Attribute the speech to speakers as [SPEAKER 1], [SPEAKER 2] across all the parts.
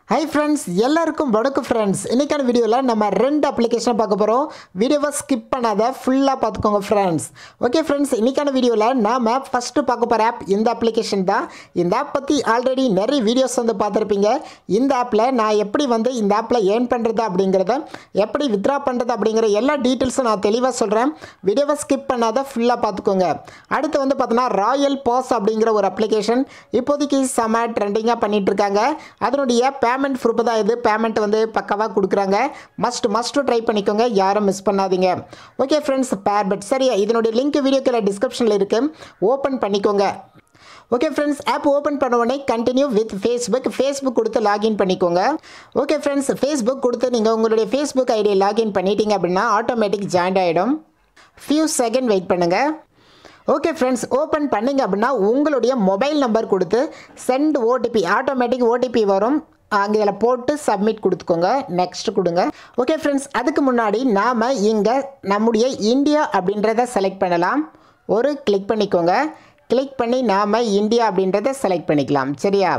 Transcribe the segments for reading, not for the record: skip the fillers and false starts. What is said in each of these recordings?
[SPEAKER 1] Hi friends, எல்லாருக்கும் வணக்கம் friends. இன்னைக்கான வீடியோல நம்ம ரெண்டு அப்ளிகேஷன் பார்க்க போறோம். வீடியோவை ஸ்கிப் பண்ணாத ஃபுல்லா பார்த்துக்கோங்க friends. ஓகே friends, இன்னைக்கான வீடியோல நாம ஃபர்ஸ்ட் பார்க்க போற ஆப் இந்த அப்ளிகேஷன் தான். இந்த ஆப் பத்தி ஆல்ரெடி நிறைய வீடியோஸ் வந்து பார்த்திருப்பீங்க. இந்த ஆப்ல நான் எப்படி வந்து இந்த ஆப்ல ஏர்ன் பண்றது அப்படிங்கறத, எப்படி வித்ரா பண்றது அப்படிங்கற எல்லா டீடைல்ஸும் நான் தெளிவா சொல்றேன். வீடியோவை ஸ்கிப் பண்ணாத ஃபுல்லா பார்த்துக்கோங்க. அடுத்து வந்து பார்த்தீங்கன்னா ராயல் பாஸ் அப்படிங்கற ஒரு அப்ளிகேஷன் இப்போதைக்கு செம ட்ரெண்டிங்கா பண்ணிட்டு இருக்காங்க. அதனுடைய பேமெண்ட் ப்ரூஃப் தான் இது. பேமெண்ட் வந்து பக்கவா கொடுக்குறாங்க. மஸ்ட் ட்ரை பண்ணிக்கோங்க, யாரும் மிஸ் பண்ணாதீங்க. ஓகே ஃப்ரெண்ட்ஸ், பேர்பெட் சரியா, இதனுடைய லிங்க் வீடியோக்குள்ள டிஸ்கிரிப்ஷனில் இருக்கு, ஓப்பன் பண்ணிக்கோங்க. ஓகே ஃப்ரெண்ட்ஸ், ஆப் ஓப்பன் பண்ண உடனே கண்டினியூ வித் ஃபேஸ்புக் கொடுத்து லாகின் பண்ணிக்கோங்க. ஓகே ஃப்ரெண்ட்ஸ், ஃபேஸ்புக் கொடுத்து நீங்கள் உங்களுடைய ஃபேஸ்புக் ஐடியை லாகின் பண்ணிட்டீங்க அப்படின்னா ஆட்டோமேட்டிக் ஜாயின் ஆகிடும். ஃபியூ செகண்ட் வெயிட் பண்ணுங்கள். ஓகே ஃப்ரெண்ட்ஸ், ஓப்பன் பண்ணிங்க அப்படின்னா உங்களுடைய மொபைல் நம்பர் கொடுத்து சென்ட் ஓடிபி, ஆட்டோமேட்டிக் ஓடிபி வரும். அங்கே இதில் போட்டு சப்மிட் கொடுத்துக்கோங்க, நெக்ஸ்ட் கொடுங்க. ஓகே ஃப்ரெண்ட்ஸ், அதுக்கு முன்னாடி நாம் இங்கே நம்முடைய இந்தியா அப்படின்றத செலக்ட் பண்ணலாம். ஒரு கிளிக் பண்ணிக்கோங்க. கிளிக் பண்ணி நாம் இந்தியா அப்படின்றத செலக்ட் பண்ணிக்கலாம். சரியா?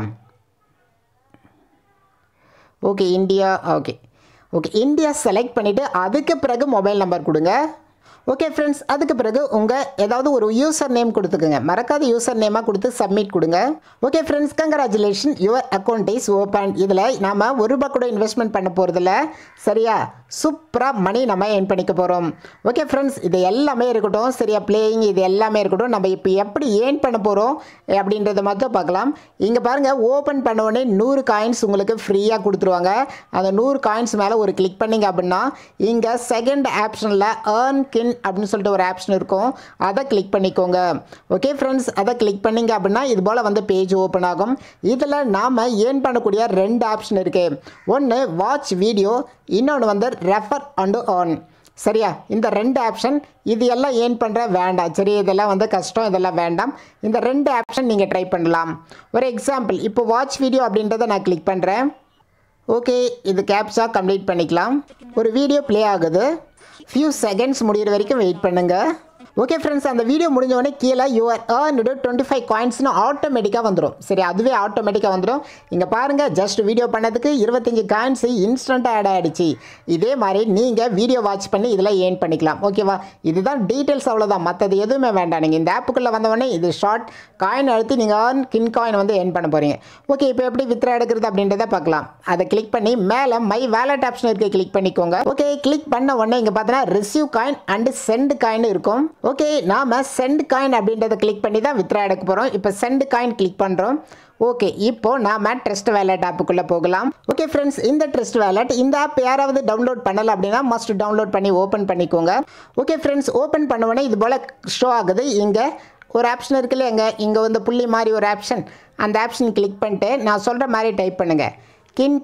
[SPEAKER 1] Okay India, okay India select பண்ணிவிட்டு அதுக்கு பிறகு மொபைல் நம்பர் கொடுங்க. ஓகே ஃப்ரெண்ட்ஸ், அதுக்கு பிறகு உங்கள் ஏதாவது ஒரு யூசர் நேம் கொடுத்துக்குங்க. மறக்காத யூசர் நேமாக கொடுத்து சப்மிட் கொடுங்க. Okay friends, congratulation, your account is open. இதில் நாம் ₹1 கூட இன்வெஸ்ட்மெண்ட் பண்ண போகிறதில்ல. சரியா? சூப்பராக மணி நம்ம ஏர்ன் பண்ணிக்க போகிறோம். ஓகே ஃப்ரெண்ட்ஸ், இது எல்லாமே இருக்கட்டும். சரியா? பிளேயிங் இது எல்லாமே இருக்கட்டும். நம்ம இப்போ எப்படி ஏர்ன் பண்ண போகிறோம் அப்படின்றத மட்டும் பார்க்கலாம். இங்கே பாருங்கள், ஓப்பன் பண்ண உடனே 100 காயின்ஸ் உங்களுக்கு ஃப்ரீயாக கொடுத்துருவாங்க. அந்த 100 காயின்ஸ் மேலே ஒரு கிளிக் பண்ணிங்க அப்படின்னா இங்கே செகண்ட் ஆப்ஷனில் ஏர்ன் கின் அப்படின்னு சொல்லிட்டு ஒரு ஆப்ஷன் இருக்கும், அதை கிளிக் பண்ணிக்கோங்க. ஓகே ஃப்ரெண்ட்ஸ், அதை கிளிக் பண்ணிங்க அப்படின்னா இது போல் வந்து பேஜ் ஓப்பன் ஆகும். இதில் நாம் ஏர்ன் பண்ணக்கூடிய 2 ஆப்ஷன் இருக்குது. ஒன்று வாட்ச் வீடியோ, இன்னொன்று வந்து ரெஃபர் அண்ட் ஏர்ன். சரியா? இந்த 2 ஆப்ஷன், இது எல்லாம் ஏர்ன் பண்ணுற வேண்டாம். சரி, இதெல்லாம் வந்து கஷ்டம், இதெல்லாம் வேண்டாம். இந்த 2 ஆப்ஷன் நீங்கள் ட்ரை பண்ணலாம். ஒரு எக்ஸாம்பிள், இப்போ வாட்ச் வீடியோ அப்படின்றத நான் கிளிக் பண்ணுறேன். ஓகே, இது கேப்ச்சா கம்ப்ளீட் பண்ணிக்கலாம். ஒரு வீடியோ ப்ளே ஆகுது. ஃபியூ செகண்ட்ஸ் முடிகிற வரைக்கும் வெயிட் பண்ணுங்கள். ஓகே ஃப்ரெண்ட்ஸ், அந்த வீடியோ முடிஞ்சவொடனே கீழே யுவர் ஏர்ன்டு 25 காயின்ஸ்னு ஆட்டோமேட்டிக்காக வந்துடும். சரி, அதுவே ஆட்டோமேட்டிக்காக வந்துடும். இங்கே பாருங்கள், ஜஸ்ட் வீடியோ பண்ணதுக்கு 25 காயின்ஸ் இன்ஸ்டண்ட்டாக ஆட் ஆகிடுச்சு. இதே மாதிரி நீங்கள் வீடியோ வாட்ச் பண்ணி இதில் ஏர்ன் பண்ணிக்கலாம். ஓகேவா? இதுதான் டீட்டெயில்ஸ், அவ்வளோதான். மற்றது எதுவுமே வேண்டாம். நீங்கள் இந்த ஆப்புக்குள்ளே வந்தவொடனே இது ஷார்ட் காயின் அழுத்தி நீங்கள் ஏர்ன் கின் காயின் வந்து ஏர்ன் பண்ண போகிறீங்க. ஓகே, இப்போ எப்படி வித்ரா எடுக்கிறது அப்படின்றத பார்க்கலாம். அதை கிளிக் பண்ணி மேலே மை வேலட் ஆப்ஷன் இருக்குது, கிளிக் பண்ணிக்கோங்க. ஓகே, கிளிக் பண்ண உடனே இங்கே பார்த்தீங்கன்னா receive coin and send coin இருக்கும். ஓகே, நாம சென்ட் காயின் அப்படின்றத கிளிக் பண்ணி தான் வித்ரா எடுக்க போகிறோம். இப்போ சென்ட் காயின் கிளிக் பண்ணுறோம். ஓகே, இப்போ நாம ட்ரஸ்ட் வேலட் ஆப்புக்குள்ளே போகலாம். ஓகே ஃப்ரெண்ட்ஸ், இந்த ட்ரஸ்ட் வேலட், இந்த ஆப் யாராவது டவுன்லோட் பண்ணல அப்படின்னா மஸ்ட் டவுன்லோட் பண்ணி ஓப்பன் பண்ணிக்கோங்க. ஓகே ஃப்ரெண்ட்ஸ், ஓப்பன் பண்ண உடனே இது போல் ஷோ ஆகுது. இங்கே ஒரு ஆப்ஷன் இருக்குல்ல, இங்கே வந்து புள்ளி மாதிரி ஒரு ஆப்ஷன், அந்த ஆப்ஷன் கிளிக் பண்ணிட்டு நான் சொல்கிற மாதிரி டைப் பண்ணுங்கள். கின்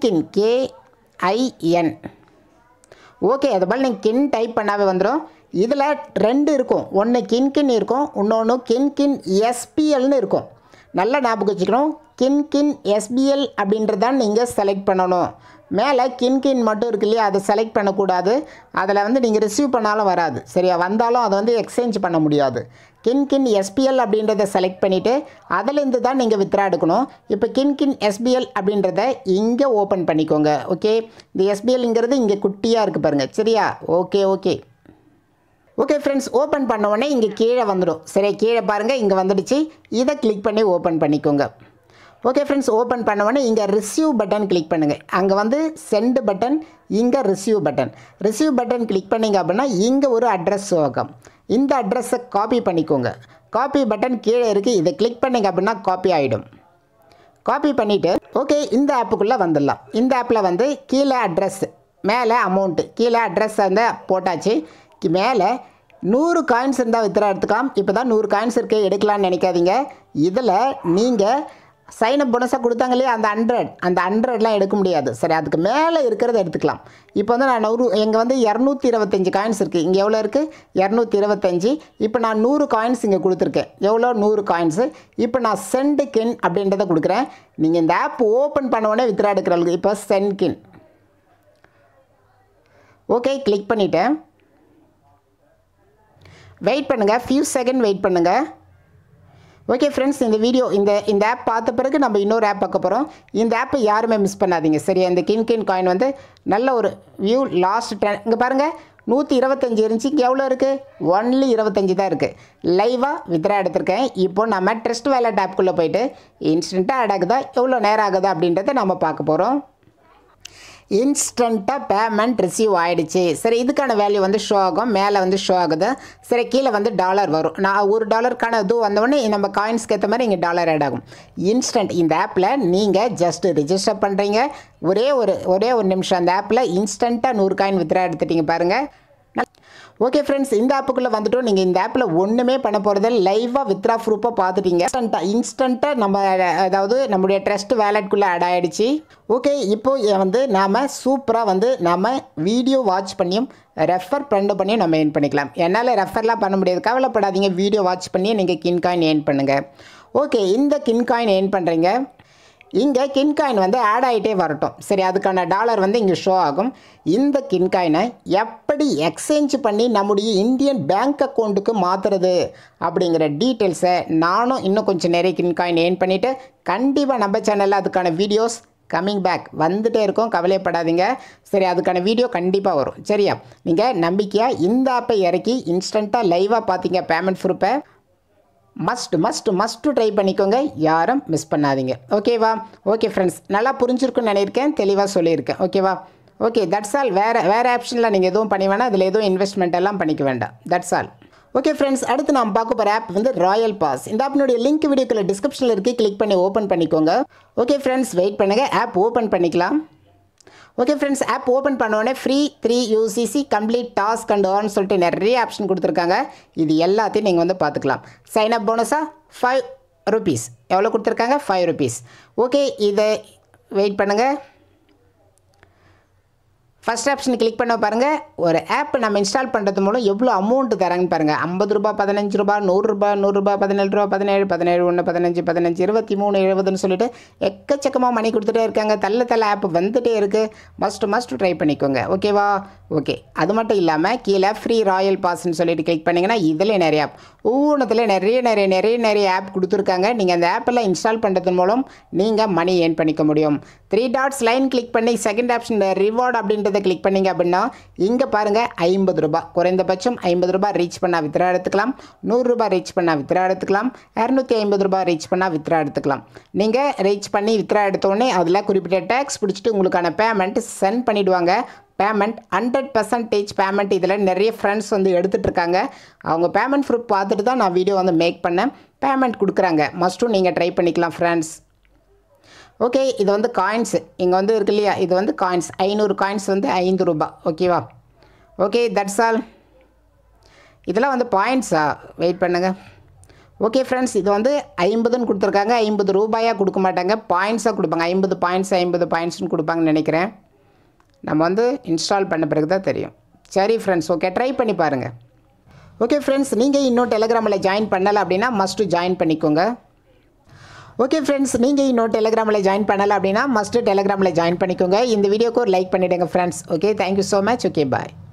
[SPEAKER 1] KIN. ஓகே, அது போல் நீங்கள் கின் டைப் பண்ணாவே வந்துடும். இதில் 2 இருக்கும். ஒன்று கின் இருக்கும், இன்னொன்று கின் SPLன்னு இருக்கும். நல்லா ஞாபகம் வச்சுக்கணும். கின் SBL அப்படின்றதான் நீங்கள் செலக்ட் பண்ணணும். மேலே கின் மட்டும் இருக்கு இல்லையா, அதை செலக்ட் பண்ணக்கூடாது. அதில் வந்து நீங்கள் ரிசீவ் பண்ணாலும் வராது. சரியா? வந்தாலும் அதை வந்து எக்ஸ்சேஞ்ச் பண்ண முடியாது. கின் SPL அப்படின்றத செலக்ட் பண்ணிவிட்டு அதிலேருந்து தான் நீங்கள் வித்ரா எடுக்கணும். இப்போ கின் SBL அப்படின்றத இங்கே ஓப்பன் பண்ணிக்கோங்க. ஓகே, இந்த SBLங்கிறது இங்கே குட்டியாக இருக்குது பாருங்கள். சரியா? ஓகே ஃப்ரெண்ட்ஸ், ஓப்பன் பண்ண உடனே இங்கே கீழே வந்துடும். சரி, கீழே பாருங்கள், இங்கே வந்துடுச்சு. இதை கிளிக் பண்ணி ஓப்பன் பண்ணிக்கோங்க. ஓகே ஃப்ரெண்ட்ஸ், ஓப்பன் பண்ண உடனே இங்கே ரிசீவ் பட்டன் கிளிக் பண்ணுங்கள். அங்கே வந்து சென்ட் பட்டன், இங்கே ரிசீவ் பட்டன் கிளிக் பண்ணிங்க அப்படின்னா இங்கே ஒரு அட்ரஸ் ஆகும். இந்த அட்ரஸை காப்பி பண்ணிக்கோங்க. காப்பி பட்டன் கீழே இருக்குது, இதை கிளிக் பண்ணிங்க அப்படின்னா காப்பி ஆகிடும். காப்பி பண்ணிவிட்டு ஓகே, இந்த ஆப்புக்குள்ளே வந்துடலாம். இந்த ஆப்பில் வந்து கீழே அட்ரஸ், மேலே அமௌண்ட்டு, கீழே அட்ரஸ் வந்து போட்டாச்சு. மேலே 100 காயின்ஸ் இருந்தால் வித்ரா எடுத்துக்கலாம். இப்போ தான் 100 காயின்ஸ் இருக்குது, எடுக்கலான்னு நினைக்காதீங்க. இதில் நீங்கள் சைனப் போனஸாக கொடுத்தாங்க இல்லையா, அந்த 100லாம் எடுக்க முடியாது. சரி, அதுக்கு மேலே இருக்கிறத எடுத்துக்கலாம். இப்போ வந்து நான் இங்கே வந்து 225 காயின்ஸ் இருக்குது. இங்கே எவ்வளோ இருக்குது? 225. இப்போ நான் 100 காயின்ஸ் இங்கே கொடுத்துருக்கேன். எவ்வளோ? 100 காயின்ஸு. இப்போ நான் சென்ட் கின் அப்படின்றத கொடுக்குறேன். நீங்கள் இந்த ஆப் ஓப்பன் பண்ண உடனே வித்ரா எடுக்கிறவங்களுக்கு இப்போ சென்ட் கின். ஓகே, கிளிக் பண்ணிவிட்டேன். வெயிட் பண்ணுங்கள், ஃபியூ செகண்ட் வெயிட் பண்ணுங்கள். ஓகே ஃப்ரெண்ட்ஸ், இந்த வீடியோ இந்த ஆப் பார்த்த பிறகு நம்ம இன்னொரு ஆப் பார்க்க போகிறோம். இந்த ஆப்பை யாருமே மிஸ் பண்ணாதீங்க சரியா. இந்த கின் காயின் வந்து நல்ல ஒரு வியூ லாஸ்ட் 10 இங்கே பாருங்கள் 125 இருந்துச்சு. இங்கே எவ்வளோ இருக்குது? ஒன்லி 25 தான் இருக்குது. லைவாக வித்ரா எடுத்திருக்கேன். இப்போ நம்ம ட்ரஸ்ட் வேலட் ஆப்குள்ளே போயிட்டு இன்ஸ்டண்ட்டாக ஆட் ஆகுதா எவ்வளோ நேரம் ஆகுதா அப்படின்றத நம்ம பார்க்க போகிறோம். இன்ஸ்டண்ட்டாக பேமெண்ட் ரிசீவ் ஆகிடுச்சு. சரி, இதுக்கான வேல்யூ வந்து ஷோ ஆகும். மேலே வந்து ஷோ ஆகுது. சரி, கீழே வந்து டாலர் வரும். நான் $1 இது வந்தோடனே நம்ம காயின்ஸ்க்கு ஏற்ற மாதிரி இங்கே டாலர் ஆட் ஆகும். இன்ஸ்டன்ட் இந்த ஆப்பில் நீங்கள் ஜஸ்ட்டு ரிஜிஸ்டர் பண்ணுறீங்க. ஒரே ஒரு நிமிஷம் அந்த ஆப்பில் இன்ஸ்டண்ட்டாக 100 காயின் வித்ரா எடுத்துட்டீங்க பாருங்கள். ஓகே ஃப்ரெண்ட்ஸ், இந்த ஆப்புக்குள்ளே வந்துட்டோம். நீங்கள் இந்த ஆப்பில் ஒன்றுமே பண்ண போகிறது லைவாக வித்ரா ப்ரூஃபாக பார்த்துட்டீங்க. இன்ஸ்டண்ட்டாக நம்ம அதாவது நம்முடைய ட்ரஸ்ட் வேலட்குள்ளே ஆட் ஆகிடுச்சு. ஓகே, இப்போது வந்து நாம் சூப்பராக வந்து நாம் வீடியோ வாட்ச் பண்ணியும் ரெஃபர் பண்ணியும் நம்ம ஏர்ன் பண்ணிக்கலாம். என்னால் ரெஃபர்லாம் பண்ண முடியாது, கவலைப்படாதீங்க. வீடியோ வாட்ச் பண்ணி நீங்கள் கின் காயின் ஏர்ன் பண்ணுங்கள். ஓகே, இந்த கின் காயின் ஏர்ன் பண்ணுறீங்க. இங்கே கின் காயின் வந்து ஆட் ஆகிட்டே வரட்டும். சரி, அதுக்கான டாலர் வந்து இங்கே ஷோ ஆகும். இந்த கின் காயினை எப்படி எக்ஸ்சேஞ்ச் பண்ணி நம்முடைய இந்தியன் பேங்க் அக்கௌண்ட்டுக்கு மாற்றுறது அப்படிங்கிற டீட்டெயில்ஸை நானும் இன்னும் கொஞ்சம் நிறைய கின் காயின் ஏர்ன் பண்ணிவிட்டு கண்டிப்பாக நம்ம சேனலில் அதுக்கான வீடியோஸ் கம்மிங் பேக் வந்துகிட்டே இருக்கும், கவலைப்படாதீங்க. சரி, அதுக்கான வீடியோ கண்டிப்பாக வரும் சரியா. நீங்கள் நம்பிக்கையாக இந்த ஆப்பை இறக்கி இன்ஸ்டண்ட்டாக லைவாக பார்த்தீங்க பேமெண்ட் ப்ரூஃபை மஸ்ட்டு ட்ரை பண்ணிக்கோங்க. யாரும் மிஸ் பண்ணாதீங்க ஓகேவா. ஓகே ஃப்ரெண்ட்ஸ், நல்லா புரிஞ்சிருக்குன்னு நினைக்கிறேன், தெளிவாக சொல்லியிருக்கேன் ஓகேவா. Okay, that's all. வேறு ஆப்ஷனில் நீங்கள் எதுவும் பண்ணி வேணாம், அதில் எதுவும் இன்வெஸ்ட்மெண்ட் எல்லாம் பண்ணிக்க வேண்டாம். That's all. ஓகே ஃப்ரெண்ட்ஸ், அடுத்து நாம் பார்க்க போகிற ஆப் வந்து ராயல் பாஸ். இந்த ஆப்பினுடைய லிங்க் வீடியோக்குள்ள டிஸ்கிரிப்ஷனில் இருக்குது, கிளிக் பண்ணி ஓப்பன் பண்ணிக்கோங்க. ஓகே ஃப்ரெண்ட்ஸ், வெயிட் பண்ணுங்கள், ஆப் ஓப்பன் பண்ணிக்கலாம். ஓகே ஃப்ரெண்ட்ஸ், ஆப் ஓப்பன் பண்ணோடனே free 3 UCC complete task and earn சொல்லிட்டு நிறைய ஆப்ஷன் கொடுத்துருக்காங்க. இது எல்லாத்தையும் நீங்கள் வந்து பார்த்துக்கலாம். சைன் அப் போனஸாக ₹5 எவ்வளோ கொடுத்துருக்காங்க? ₹5. ஓகே, இதை வெயிட் பண்ணுங்கள். ஃபஸ்ட் ஆப்ஷன் கிளிக் பண்ண பாருங்கள். ஒரு ஆப் நம்ம இன்ஸ்டால் பண்ணுறது மூலம் எவ்வளோ அமௌண்ட் தராங்கன்னு பாருங்கள். ₹50, ₹15, ₹100, ₹100, ₹17, ₹17, ₹17, 1, 15, 15, 23, 70ன்னு சொல்லிட்டு எக்கச்சக்கமாக மணி கொடுத்துட்டே இருக்காங்க. தள்ள ஆப் வந்துகிட்டே இருக்குது. மஸ்ட் ட்ரை பண்ணிக்கோங்க ஓகேவா. ஓகே, அது மட்டும் இல்லாமல் கீழே ஃப்ரீ ராயல் பாஸ்ன்னு சொல்லிட்டு கிளிக் பண்ணிங்கன்னா இதில் நிறைய ஆப் ஒவ்வொன்றத்தில் நிறைய ஆப் கொடுத்துருக்காங்க. நீங்கள் அந்த ஆப்பெல்லாம் இன்ஸ்டால் பண்ணுறது மூலம் நீங்கள் மணி ஏர்ன் பண்ணிக்க முடியும். 3 டாட்ஸ் லைன் கிளிக் பண்ணி செகண்ட் ஆப்ஷன் ரிவார்டு அப்படின்றத கிளிக் பண்ணிங்க அப்படின்னா இங்கே பாருங்கள் ₹50 குறைந்தபட்சம் ₹50 ரீச் பண்ணால் வித்ரா எடுத்துக்கலாம். ₹100 ரீச் பண்ணால் வித்ரா எடுத்துக்கலாம். ₹250 ரீச் பண்ணால் வித்ரா எடுத்துக்கலாம். நீங்கள் ரீச் பண்ணி வித்ரா எடுத்தோடனே அதில் குறிப்பிட்ட டேக்ஸ் பிடிச்சிட்டு உங்களுக்கான பேமெண்ட் சென்ட் பண்ணிவிடுவாங்க. Payment 100% payment. இதில் நிறைய ஃப்ரெண்ட்ஸ் வந்து எடுத்துகிட்டு இருக்காங்க. அவங்க பேமெண்ட் ப்ரூஃப் பார்த்துட்டு தான் நான் வீடியோ வந்து மேக் பண்ணேன். பேமெண்ட் கொடுக்குறாங்க. மஸ்ட்டும் நீங்கள் ட்ரை பண்ணிக்கலாம் ஃப்ரெண்ட்ஸ். ஓகே, இது வந்து காயின்ஸு இங்கே வந்து இருக்கு இல்லையா, இது வந்து காயின்ஸ் 500 காயின்ஸ் வந்து ₹5 ஓகேவா. Okay, that's all. இதெல்லாம் வந்து பாயிண்ட்ஸா, வெயிட் பண்ணுங்கள். ஓகே ஃப்ரெண்ட்ஸ், இது வந்து 50ன்னு கொடுத்துருக்காங்க. ₹50 கொடுக்க மாட்டாங்க, பாயிண்ட்ஸாக கொடுப்பாங்க. 50 பாயிண்ட்ஸ்னு கொடுப்பாங்கன்னு நினைக்கிறேன். நம்ம வந்து இன்ஸ்டால் பண்ண பிறகு தான் தெரியும். சரி ஃப்ரெண்ட்ஸ், ஓகே ட்ரை பண்ணி பாருங்கள். ஓகே ஃப்ரெண்ட்ஸ், நீங்கள் இன்னும் டெலிகிராமில் ஜாயின் பண்ணலை அப்படின்னா மஸ்ட்டு ஜாயின் பண்ணிக்கோங்க. ஓகே ஃப்ரெண்ட்ஸ், நீங்கள் இன்னும் டெலிகிராமில் ஜாயின் பண்ணலை அப்படின்னா மஸ்ட்டு டெலிகிராமில் ஜாயின் பண்ணிக்கோங்க. இந்த வீடியோக்கு ஒரு லைக் பண்ணிவிடுங்க friends. Okay, thank you so much. Okay, பாய்.